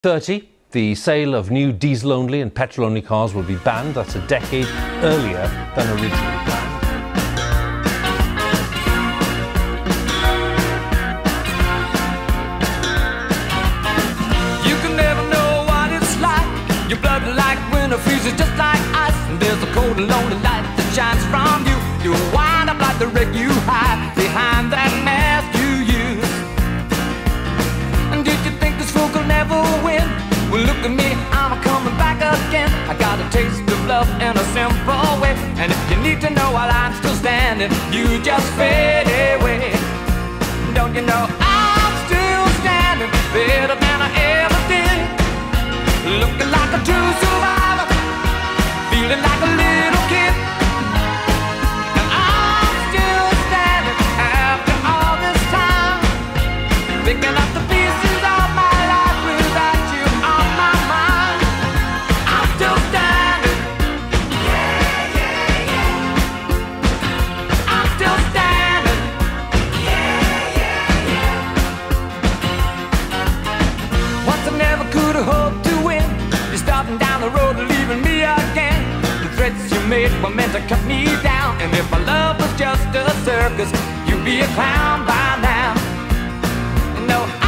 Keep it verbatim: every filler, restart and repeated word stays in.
thirty, the sale of new diesel-only and petrol-only cars will be banned. That's a decade earlier than originally planned. You can never know what it's like. Your blood like winter freezes just like ice. And there's a cold and lonely light that shines from you. You wind up like the wreck you hide behind that mask you use. And did you think this fool could never win? Well, look at me, I'm coming back again. I got a taste of love in a simple way. And if you need to know while I'm still standing, you just fade away. Don't you know I'm still standing better than I ever did? Looking like a true survivor, feeling like a little kid. And I'm still standing after all this time, picking up the pieces of my life without you on my mind. I'm still standing. Yeah, yeah, yeah. I'm still standing. Yeah, yeah, yeah. Once I never could have hoped to win. You're starting down the road and leaving me again. The threats you made were meant to cut me down. And if my love was just a circus, you'd be a clown by now. No.